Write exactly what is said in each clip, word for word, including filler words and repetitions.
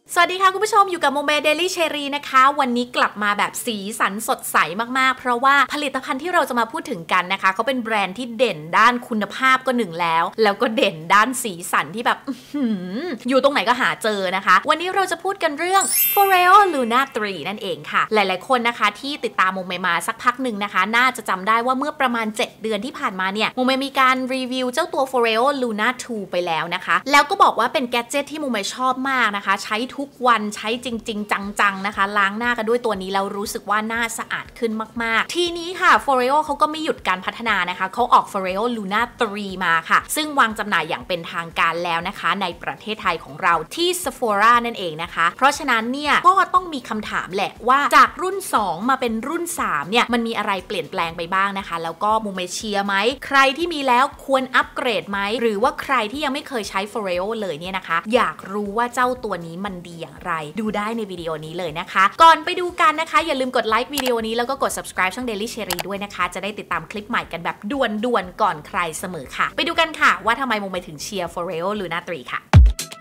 สวัสดีค่ะคุณผู้ชมอยู่กับโมเมเดลี่เชอรี่นะคะวันนี้กลับมาแบบสีสันสดใสมากๆเพราะว่าผลิตภัณฑ์ที่เราจะมาพูดถึงกันนะคะเขาเป็นแบรนด์ที่เด่นด้านคุณภาพก็หนึ่งแล้วแล้วก็เด่นด้านสีสันที่แบบอยู่ตรงไหนก็หาเจอนะคะวันนี้เราจะพูดกันเรื่อง Foreo Luna ทรี นั่นเองค่ะหลายๆคนนะคะที่ติดตามโมเมมาสักพักหนึ่งนะคะน่าจะจำได้ว่าเมื่อประมาณเจ็ดเดือนที่ผ่านมาเนี่ยโมเมมีการรีวิวเจ้าตัว Foreo Luna ทู ไปแล้วนะคะแล้วก็บอกว่าเป็นแกดเจ็ตที่โมเมชอบมากนะคะใช้ทุกวันใช้จริงๆจังๆนะคะล้างหน้ากันด้วยตัวนี้แล้วรู้สึกว่าหน้าสะอาดขึ้นมากๆทีนี้ค่ะ Foreo เขาก็ไม่หยุดการพัฒนานะคะเขาออก Foreo Luna ทรี มาค่ะซึ่งวางจำหน่ายอย่างเป็นทางการแล้วนะคะในประเทศไทยของเราที่ Sephora นั่นเองนะคะเพราะฉะนั้นเนี่ยก็ต้องมีคำถามแหละว่าจากรุ่นสองมาเป็นรุ่นสามเนี่ยมันมีอะไรเปลี่ยนแปลงไปบ้างนะคะแล้วก็โมเมเชียไหมใครที่มีแล้วควรอัปเกรดไหมหรือว่าใครที่ยังไม่เคยใช้ Foreo เลยเนี่ยนะคะอยากรู้ว่าเจ้าตัวนี้มันดีอย่างไรดูได้ในวิดีโอนี้เลยนะคะก่อนไปดูกันนะคะอย่าลืมกดไลค์วิดีโอนี้แล้วก็กด subscribe ช่อง Daily Cherry ด้วยนะคะจะได้ติดตามคลิปใหม่กันแบบด่วนๆก่อนใครเสมอค่ะไปดูกันค่ะว่าทำไมโมเมถึงเชียร์ Foreo Luna ทรี ค่ะ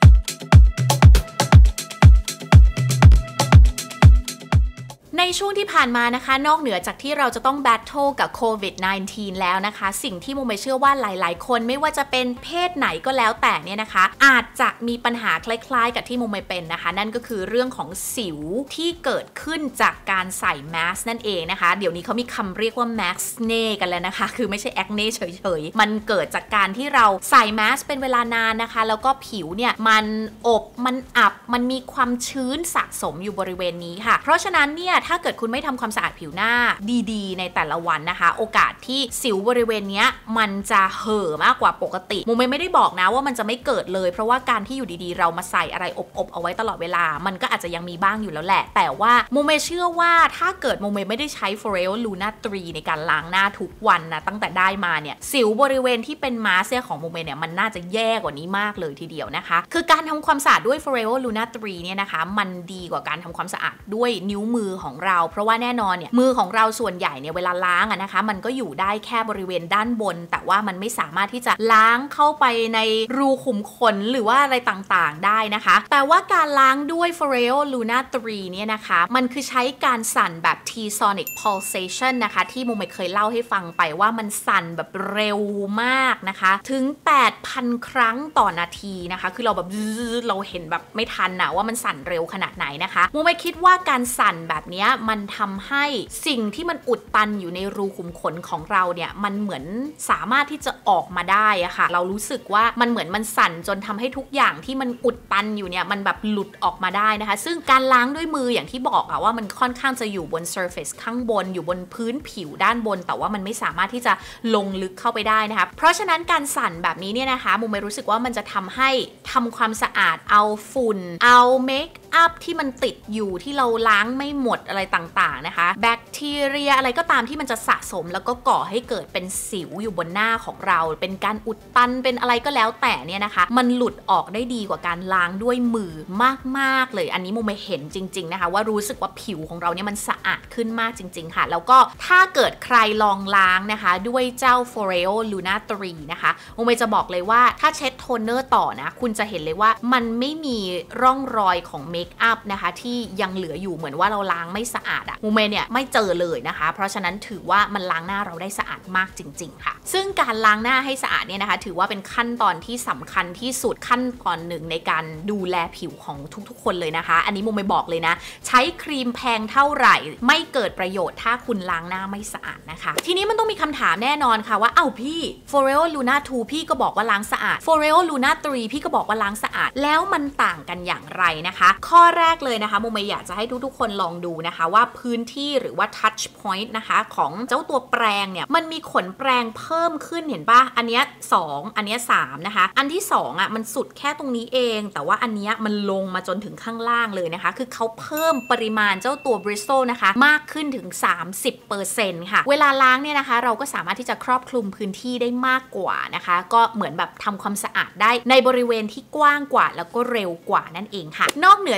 ในช่วงที่ผ่านมานะคะนอกเหนือจากที่เราจะต้องแบทเทิลกับโควิด สิบเก้า แล้วนะคะสิ่งที่โมเมเชื่อว่าหลายๆคนไม่ว่าจะเป็นเพศไหนก็แล้วแต่เนี่ยนะคะอาจจะมีปัญหาคล้ายๆกับที่โมเมเป็นนะคะนั่นก็คือเรื่องของสิวที่เกิดขึ้นจากการใส่แมสนั่นเองนะคะเดี๋ยวนี้เขามีคำเรียกว่าแมสเน่กันแล้วนะคะคือไม่ใช่แอคเน่เฉยๆมันเกิดจากการที่เราใส่แมสเป็นเวลานานนะคะแล้วก็ผิวเนี่ยมันอบมันอับมันมีความชื้นสะสมอยู่บริเวณนี้ค่ะเพราะฉะนั้นเนี่ยถ้าเกิดคุณไม่ทำความสะอาดผิวหน้าดีๆในแต่ละวันนะคะโอกาสที่สิวบริเวณนี้มันจะเห่อมากกว่าปกติโมเมไม่ได้บอกนะว่ามันจะไม่เกิดเลยเพราะว่าการที่อยู่ดีๆเรามาใส่อะไรอบๆเอาไว้ตลอดเวลามันก็อาจจะยังมีบ้างอยู่แล้วแหละแต่ว่าโมเมเชื่อว่าถ้าเกิดโมเมไม่ได้ใช้ Foreo Luna ทรี ในการล้างหน้าทุกวันนะตั้งแต่ได้มาเนี่ยสิวบริเวณที่เป็นมาสของโมเมเนี่ยมันน่าจะแย่กว่านี้มากเลยทีเดียวนะคะคือการทำความสะอาดด้วย Foreo Luna ทรี เนี่ยนะคะมันดีกว่าการทำความสะอาดด้วยนิ้วมือของเราเพราะว่าแน่นอนเนี่ยมือของเราส่วนใหญ่เนี่ยเวลาล้างอะนะคะมันก็อยู่ได้แค่บริเวณด้านบนแต่ว่ามันไม่สามารถที่จะล้างเข้าไปในรูขุมขนหรือว่าอะไรต่างๆได้นะคะแต่ว่าการล้างด้วย Foreo Luna ทรี เนี่ยนะคะมันคือใช้การสั่นแบบ T-sonic pulsation นะคะที่โมเมเคยเล่าให้ฟังไปว่ามันสั่นแบบเร็วมากนะคะถึง แปดพัน ครั้งต่อนาทีนะคะคือเราแบบเราเห็นแบบไม่ทันนะว่ามันสั่นเร็วขนาดไหนนะคะโมเมคิดว่าการสั่นแบบนี้มันทำให้สิ่งที่มันอุดตันอยู่ในรูขุมขนของเราเนี่ยมันเหมือนสามารถที่จะออกมาได้อะค่ะเรารู้สึกว่ามันเหมือนมันสั่นจนทำให้ทุกอย่างที่มันอุดตันอยู่เนี่ยมันแบบหลุดออกมาได้นะคะซึ่งการล้างด้วยมืออย่างที่บอกอะว่ามันค่อนข้างจะอยู่บน surface ข้างบนอยู่บนพื้นผิวด้านบนแต่ว่ามันไม่สามารถที่จะลงลึกเข้าไปได้นะคะเพราะฉะนั้นการสั่นแบบนี้เนี่ยนะคะโมไม่รู้สึกว่ามันจะทำให้ทำความสะอาดเอาฝุ่นเอาเมคอัพที่มันติดอยู่ที่เราล้างไม่หมดอะไรต่างๆนะคะแบคทีเรียอะไรก็ตามที่มันจะสะสมแล้วก็ก่อให้เกิดเป็นสิวอยู่บนหน้าของเราเป็นการอุดตันเป็นอะไรก็แล้วแต่เนี่ยนะคะมันหลุดออกได้ดีกว่าการล้างด้วยมือมากๆเลยอันนี้โมไม่เห็นจริงๆนะคะว่ารู้สึกว่าผิวของเราเนี่ยมันสะอาดขึ้นมากจริงๆค่ะแล้วก็ถ้าเกิดใครลองล้างนะคะด้วยเจ้า Foreo Luna ทรี นะคะโมไม่จะบอกเลยว่าถ้าเช็ดโทนเนอร์ต่อนะคุณจะเห็นเลยว่ามันไม่มีร่องรอยของเมคอัพนะคะที่ยังเหลืออยู่เหมือนว่าเราล้างไม่สะอาดอะโมเมเนี่ยไม่เจอเลยนะคะเพราะฉะนั้นถือว่ามันล้างหน้าเราได้สะอาดมากจริงๆค่ะซึ่งการล้างหน้าให้สะอาดเนี่ยนะคะถือว่าเป็นขั้นตอนที่สำคัญที่สุดขั้นตอนหนึ่งในการดูแลผิวของทุกๆคนเลยนะคะอันนี้โมไม่บอกเลยนะใช้ครีมแพงเท่าไหร่ไม่เกิดประโยชน์ถ้าคุณล้างหน้าไม่สะอาดนะคะทีนี้มันต้องมีคำถามแน่นอนค่ะว่าเอ้าพี่ Foreo Luna ทู พี่ก็บอกว่าล้างสะอาด Foreo Luna ทรี พี่ก็บอกว่าล้างสะอาดแล้วมันต่างกันอย่างไรนะคะข้อแรกเลยนะคะโมไม่อยากจะให้ทุกๆคนลองดูนะคะว่าพื้นที่หรือว่า touch point นะคะของเจ้าตัวแปรงเนี่ยมันมีขนแปรงเพิ่มขึ้นเห็นปะอันเนี้ยสองอันเนี้ยสามนะคะอันที่สองอ่ะมันสุดแค่ตรงนี้เองแต่ว่าอันเนี้ยมันลงมาจนถึงข้างล่างเลยนะคะคือเขาเพิ่มปริมาณเจ้าตัว Bristol นะคะมากขึ้นถึง สามสิบเปอร์เซ็นต์ ค่ะเวลาล้างเนี่ยนะคะเราก็สามารถที่จะครอบคลุมพื้นที่ได้มากกว่านะคะก็เหมือนแบบทำความสะอาดได้ในบริเวณที่กว้างกว่าแล้วก็เร็วกว่านั่นเองค่ะนอกเหนือ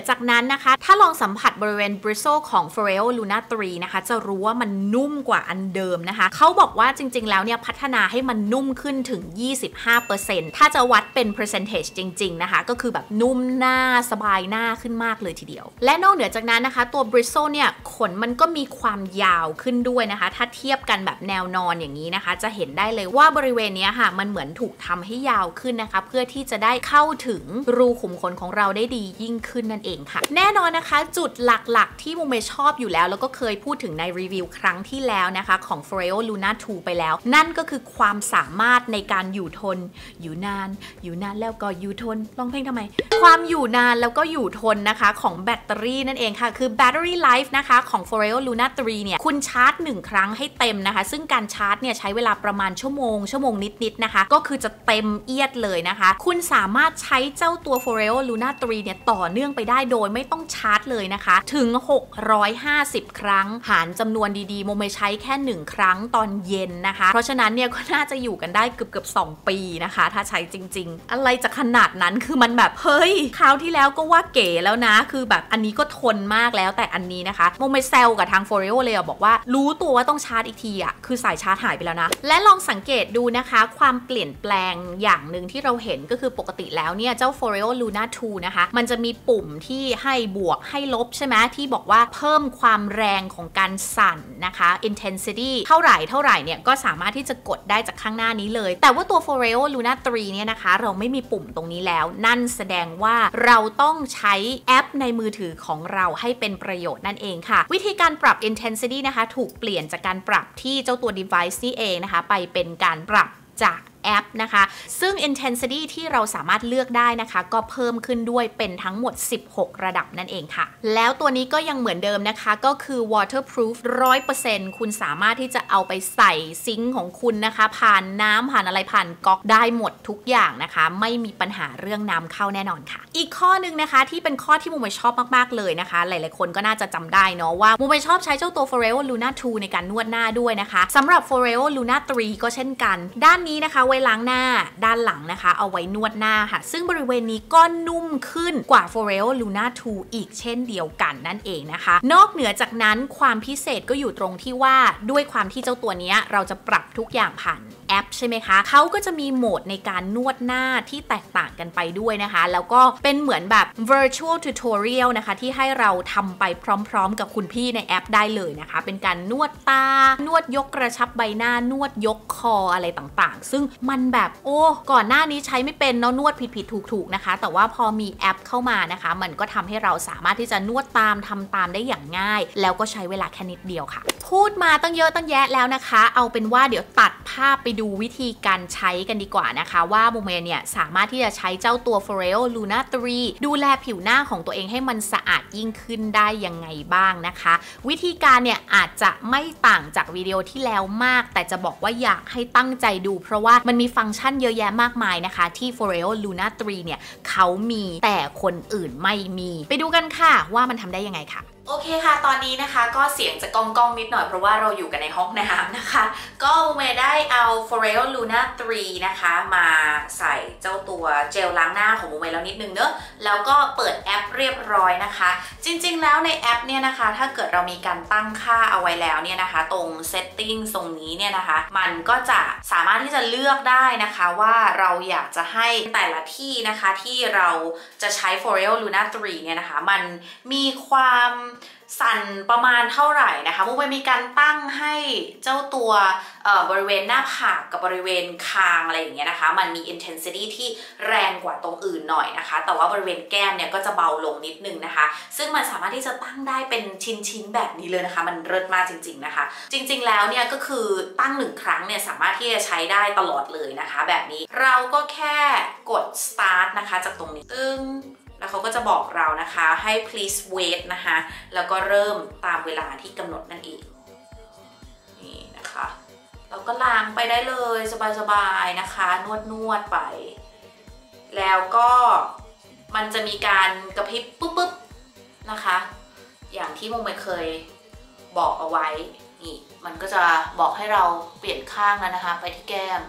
อจากนั้นนะคะถ้าลองสัมผัสบริเวณ bristle ของ Foreo Luna ทรีนะคะจะรู้ว่ามันนุ่มกว่าอันเดิมนะคะเขาบอกว่าจริงๆแล้วเนี่ยพัฒนาให้มันนุ่มขึ้นถึง ยี่สิบห้าเปอร์เซ็นต์ ถ้าจะวัดเป็น percentage จริงๆนะคะก็คือแบบนุ่มหน้าสบายหน้าขึ้นมากเลยทีเดียวและนอกเหนือจากนั้นนะคะตัว bristle เนี่ยขนมันก็มีความยาวขึ้นด้วยนะคะถ้าเทียบกันแบบแนวนอนอย่างนี้นะคะจะเห็นได้เลยว่าบริเวณนี้ค่ะมันเหมือนถูกทำให้ยาวขึ้นนะคะเพื่อที่จะได้เข้าถึงรูขุมขนของเราได้ดียิ่งขึ้นนั่นเองค่ะแน่นอนนะคะจุดหลักๆที่โมเมชอบอยู่แล้วแล้วก็เคยพูดถึงในรีวิวครั้งที่แล้วนะคะของ Foreo Luna ทูไปแล้วนั่นก็คือความสามารถในการอยู่ทนอยู่นานอยู่นานแล้วก็อยู่ทนร้องเพลงทำไมความอยู่นานแล้วก็อยู่ทนนะคะของแบตเตอรี่นั่นเองค่ะคือ Battery Life นะคะของ Foreo Luna ทรีเนี่ยคุณชาร์จหนึ่งครั้งให้เต็มนะคะซึ่งการชาร์จเนี่ยใช้เวลาประมาณชั่วโมงชั่วโมงนิดๆนะคะก็คือจะเต็มเอียดเลยนะคะคุณสามารถใช้เจ้าตัว Foreo Luna ทรีเนี่ยต่อเนื่องไปได้โดยไม่ต้องชาร์จเลยนะคะถึงหกร้อยห้าสิบครั้งหารจำนวนดีๆโมเมใช้แค่หนึ่งครั้งตอนเย็นนะคะเพราะฉะนั้นเนี่ยก็น่าจะอยู่กันได้เกือบๆสองปีนะคะถ้าใช้จริงๆอะไรจะขนาดนั้นคือมันแบบเฮ้ยคราวที่แล้วก็ว่าเก๋แล้วนะคือแบบอันนี้ก็ทนมากแล้วแต่อันนี้นะคะโมเมเซลกับทาง Foreo เลยบอกว่ารู้ตัวว่าต้องชาร์จอีกทีอ่ะคือสายชาร์จหายไปแล้วนะและลองสังเกตดูนะคะความเปลี่ยนแปลงอย่างหนึ่งที่เราเห็นก็คือปกติแล้วเนี่ยเจ้า Foreo Luna ทูนะคะมันจะมีปุ่มที่ให้บวกให้ลบใช่ไหมที่บอกว่าเพิ่มความแรงของการสั่นนะคะ intensity เท่าไหร่เท่าไหร่เนี่ยก็สามารถที่จะกดได้จากข้างหน้านี้เลยแต่ว่าตัว Foreo Luna ทรีเนี่ยนะคะเราไม่มีปุ่มตรงนี้แล้วนั่นแสดงว่าเราต้องใช้แอปในมือถือของเราให้เป็นประโยชน์นั่นเองค่ะวิธีการปรับ intensity นะคะถูกเปลี่ยนจากการปรับที่เจ้าตัว device นี่เองนะคะไปเป็นการปรับจากแอปนะคะซึ่ง intensity ที่เราสามารถเลือกได้นะคะก็เพิ่มขึ้นด้วยเป็นทั้งหมดสิบหกระดับนั่นเองค่ะแล้วตัวนี้ก็ยังเหมือนเดิมนะคะก็คือ waterproof หนึ่งร้อยเปอร์เซ็นต์ คุณสามารถที่จะเอาไปใส่ซิงค์ของคุณนะคะผ่านน้ำผ่านอะไรผ่านก๊อกได้หมดทุกอย่างนะคะไม่มีปัญหาเรื่องน้ำเข้าแน่นอนค่ะอีกข้อนึงนะคะที่เป็นข้อที่โมเมชอบมากๆเลยนะคะหลายๆคนก็น่าจะจำได้เนาะว่าโมเมชอบใช้เจ้าตัว Foreo Luna ทูในการนวดหน้าด้วยนะคะสำหรับ Foreo Luna ทรีก็เช่นกันด้านนี้นะคะไว้ล้างหน้าด้านหลังนะคะเอาไว้นวดหน้าค่ะซึ่งบริเวณนี้ก็นุ่มขึ้นกว่า Foreo Luna ทูอีกเช่นเดียวกันนั่นเองนะคะนอกเหนือจากนั้นความพิเศษก็อยู่ตรงที่ว่าด้วยความที่เจ้าตัวนี้เราจะปรับทุกอย่างผ่านแอปใช่ไหมคะเขาก็จะมีโหมดในการนวดหน้าที่แตกต่างกันไปด้วยนะคะแล้วก็เป็นเหมือนแบบ virtual tutorial นะคะที่ให้เราทำไปพร้อมๆกับคุณพี่ในแอปได้เลยนะคะเป็นการนวดตานวดยกกระชับใบหน้านวดยกคออะไรต่างๆซึ่งมันแบบโอ้ก่อนหน้านี้ใช้ไม่เป็นเนาะนวดผิดๆถูกๆนะคะแต่ว่าพอมีแอปเข้ามานะคะมันก็ทำให้เราสามารถที่จะนวดตามทำตามได้อย่างง่ายแล้วก็ใช้เวลาแค่นิดเดียวค่ะพูดมาตั้งเยอะตั้งแยะแล้วนะคะเอาเป็นว่าเดี๋ยวตัดภาพไปดูวิธีการใช้กันดีกว่านะคะว่าโมเมเนี่ยสามารถที่จะใช้เจ้าตัว Foreo Luna ทรีดูแลผิวหน้าของตัวเองให้มันสะอาดยิ่งขึ้นได้ยังไงบ้างนะคะวิธีการเนี่ยอาจจะไม่ต่างจากวิดีโอที่แล้วมากแต่จะบอกว่าอยากให้ตั้งใจดูเพราะว่ามันมีฟังก์ชันเยอะแยะมากมายนะคะที่ Foreo Luna ทรีเนี่ยเขามีแต่คนอื่นไม่มีไปดูกันค่ะว่ามันทำได้ยังไงค่ะโอเคค่ะตอนนี้นะคะก็เสียงจะก้องก้องนิดหน่อยเพราะว่าเราอยู่กันในห้องน้ำนะคะก็โมเมได้เอา Foreo Luna ทรีนะคะมาใส่เจ้าตัวเจลล้างหน้าของโมเมแล้วนิดนึงเนอะแล้วก็เปิดแอปเรียบร้อยนะคะจริงๆแล้วในแอปเนี่ยนะคะถ้าเกิดเรามีการตั้งค่าเอาไว้แล้วเนี่ยนะคะตรง setting ตรงนี้เนี่ยนะคะมันก็จะสามารถที่จะเลือกได้นะคะว่าเราอยากจะให้แต่ละที่นะคะที่เราจะใช้ Foreo Luna ทรีเนี่ยนะคะมันมีความสั่นประมาณเท่าไหร่นะคะมุกไปมีการตั้งให้เจ้าตัวบริเวณหน้าผากกับบริเวณคางอะไรอย่างเงี้ยนะคะมันมี intensity ที่แรงกว่าตรงอื่นหน่อยนะคะแต่ว่าบริเวณแก้มเนี่ยก็จะเบาลงนิดนึงนะคะซึ่งมันสามารถที่จะตั้งได้เป็นชิ้นๆแบบนี้เลยนะคะมันเลิศมากจริงๆนะคะจริงๆแล้วเนี่ยก็คือตั้งหนึ่งครั้งเนี่ยสามารถที่จะใช้ได้ตลอดเลยนะคะแบบนี้เราก็แค่กด start นะคะจากตรงนี้ตึ้งแล้วเขาก็จะบอกเรานะคะให้ please wait นะคะแล้วก็เริ่มตามเวลาที่กำหนดนั่นเองนี่นะคะเราก็ล้างไปได้เลยสบายๆนะคะนวดนวดไปแล้วก็มันจะมีการกระพริบปุ๊บๆนะคะอย่างที่โมเมเคยบอกเอาไว้นี่มันก็จะบอกให้เราเปลี่ยนข้างแล้วนะคะไปที่แก้ม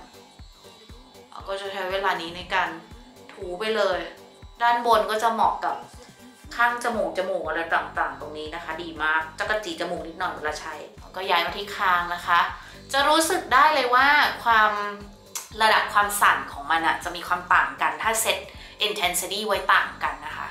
ก็จะใช้เวลานี้ในการถูไปเลยด้านบนก็จะเหมาะกับข้างจมูกจมูกอะไรต่างๆตรงนี้นะคะดีมากจะกระจีจมูกนิดหน่อยเวลาใช้ก็ย้ายมาที่คางนะคะจะรู้สึกได้เลยว่าความระดับความสั่นของมันอะจะมีความต่างกันถ้าเซต intensity ไว้ต่างกันนะคะ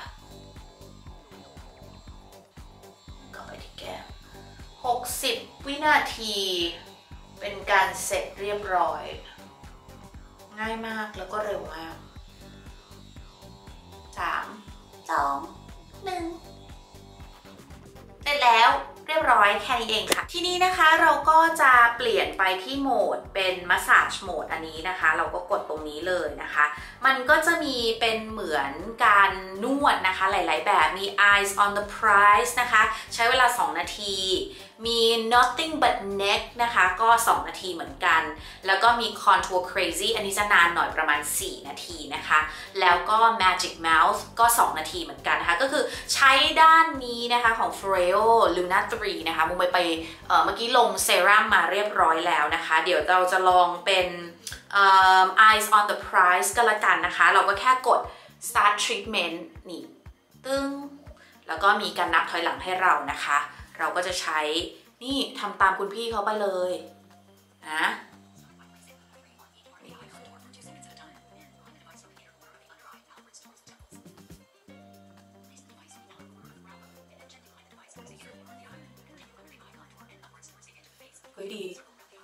ก็ไปที่แก้มหกสิบวินาทีเป็นการเสร็จเรียบร้อยง่ายมากแล้วก็เร็วมากสามสองหนึ่งเสร็จแล้วเรียบร้อยแค่นี้เองค่ะทีนี้นะคะเราก็จะเปลี่ยนไปที่โหมดเป็นมัสซาจโหมดอันนี้นะคะเราก็กดตรงนี้เลยนะคะมันก็จะมีเป็นเหมือนการนวดนะคะหลายๆแบบมี eyes on the prize นะคะใช้เวลาสองนาทีมี nothing but neck นะคะก็สองนาทีเหมือนกันแล้วก็มี contour crazy อันนี้จะนานหน่อยประมาณสี่นาทีนะคะแล้วก็ magic mouth ก็สองนาทีเหมือนกันนะคะก็คือใช้ด้านนี้นะคะของ Foreo Luna สามนะคะมุมไปไป เ, เมื่อกี้ลงเซรั่มมาเรียบร้อยแล้วนะคะเดี๋ยวเราจะลองเป็น eyes on the prize ก็แล้วกันนะคะเราก็แค่กด start treatment นี่ตึ้งแล้วก็มีการนับถอยหลังให้เรานะคะเราก็จะใช้นี่ทำตามคุณพี่เขาไปเลยนะเฮ้ยดี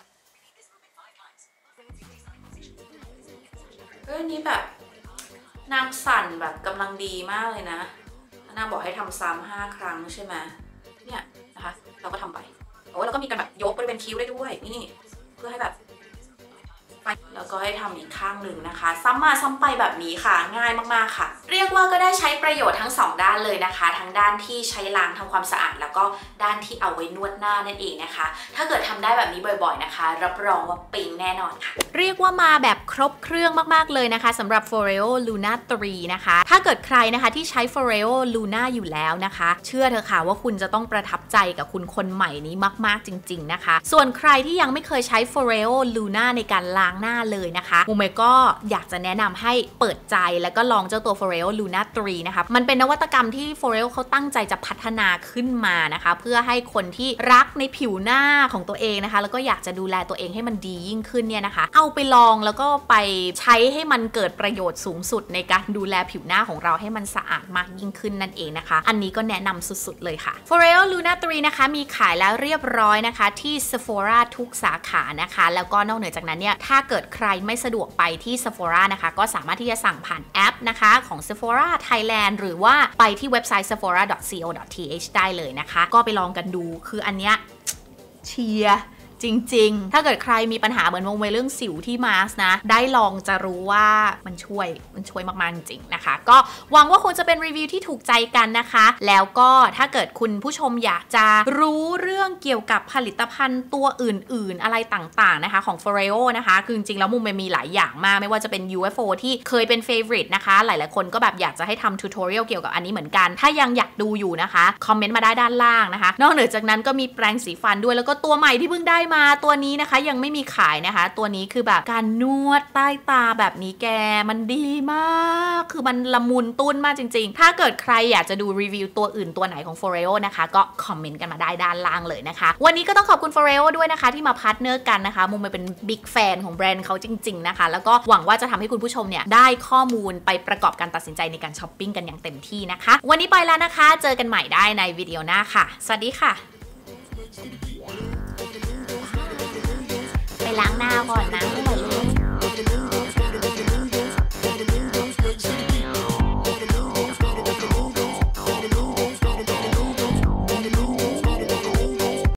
เฮ้ยนี้แบบนางสั่นแบบกำลังดีมากเลยนะนางบอกให้ทำซ้ำห้าครั้งใช่ไหมเนี่ยนะคะเราก็ทำไปโอ้แล้วก็มีการแบบยกบริเวณคิ้วได้ด้วยนี่เพื่อให้แบบแล้วก็ให้ทำอีกข้างหนึ่งนะคะซ้ำมาซ้ำไปแบบนี้ค่ะง่ายมากๆค่ะเรียกว่าก็ได้ใช้ประโยชน์ทั้งสองด้านเลยนะคะทั้งด้านที่ใช้ล้างทำความสะอาดแล้วก็ด้านที่เอาไว้นวดหน้านั่นเองนะคะถ้าเกิดทำได้แบบนี้บ่อยๆนะคะรับรองว่าปิ๊งแน่นอนค่ะเรียกว่ามาแบบครบเครื่องมากๆเลยนะคะสำหรับ Foreo Luna สามนะคะถ้าเกิดใครนะคะที่ใช้ Foreo Luna อยู่แล้วนะคะเชื่อเถอะค่ะว่าคุณจะต้องประทับใจกับคุณคนใหม่นี้มากๆจริงๆนะคะส่วนใครที่ยังไม่เคยใช้ Foreo Luna ในการล้างหน้าเลยนะคะมุมเมย์ก็อยากจะแนะนำให้เปิดใจแล้วก็ลองเจ้าตัว Foreo Luna สามนะคะมันเป็นนวัตกรรมที่ Foreo เขาตั้งใจจะพัฒนาขึ้นมานะคะเพื่อให้คนที่รักในผิวหน้าของตัวเองนะคะแล้วก็อยากจะดูแลตัวเองให้มันดียิ่งขึ้นเนี่ยนะคะเอาไปลองแล้วก็ไปใช้ให้มันเกิดประโยชน์สูงสุดในการดูแลผิวหน้าของเราให้มันสะอาดมากยิ่งขึ้นนั่นเองนะคะอันนี้ก็แนะนำสุดๆเลยค่ะ Foreo Luna สามนะคะมีขายแล้วเรียบร้อยนะคะที่ Sephora ทุกสาขานะคะแล้วก็นอกเหนือจากนั้นเนี่ยถ้าเกิดใครไม่สะดวกไปที่ Sephora นะคะก็สามารถที่จะสั่งผ่านแอปนะคะของ Sephora Thailand หรือว่าไปที่เว็บไซต์ sephora dot co dot th ได้เลยนะคะก็ไปลองกันดูคืออันเนี้ยเชียร์จริงๆถ้าเกิดใครมีปัญหาเหมือนวงเวเรื่องสิวที่มาสนะได้ลองจะรู้ว่ามันช่วยมันช่วยมากๆจริงๆนะคะก็หวังว่าคงจะเป็นรีวิวที่ถูกใจกันนะคะแล้วก็ถ้าเกิดคุณผู้ชมอยากจะรู้เรื่องเกี่ยวกับผลิตภัณฑ์ตัวอื่นๆอะไรต่างๆนะคะของ Foreo นะคะคือจริงๆแล้วมุมมันมีหลายอย่างมากไม่ว่าจะเป็น ยู เอฟ โอ ที่เคยเป็น favorite นะคะหลายๆคนก็แบบอยากจะให้ทำ tutorial เกี่ยวกับอันนี้เหมือนกันถ้ายังอยากดูอยู่นะคะคอมเมนต์มาได้ด้านล่างนะคะนอกเหนือจากนั้นก็มีแปรงสีฟันด้วยแล้วก็ตัวใหม่ที่เพิ่งได้มาตัวนี้นะคะยังไม่มีขายนะคะตัวนี้คือแบบการนวดใต้ตาแบบนี้แกมันดีมากคือมันละมุนตุ้นมากจริงๆถ้าเกิดใครอยากจะดูรีวิวตัวอื่นตัวไหนของ Foreo นะคะก็คอมเมนต์กันมาได้ด้านล่างเลยนะคะวันนี้ก็ต้องขอบคุณ Foreo ด้วยนะคะที่มาพาร์ทเนอร์กันนะคะมุมเป็นบิ๊กแฟนของแบรนด์เขาจริงๆนะคะแล้วก็หวังว่าจะทำให้คุณผู้ชมเนี่ยได้ข้อมูลไปประกอบการตัดสินใจในการช้อปปิ้งกันอย่างเต็มที่นะคะวันนี้ไปแล้วนะคะเจอกันใหม่ได้ในวิดีโอหน้าค่ะสวัสดีค่ะไปล้างหน้าก่อนนะ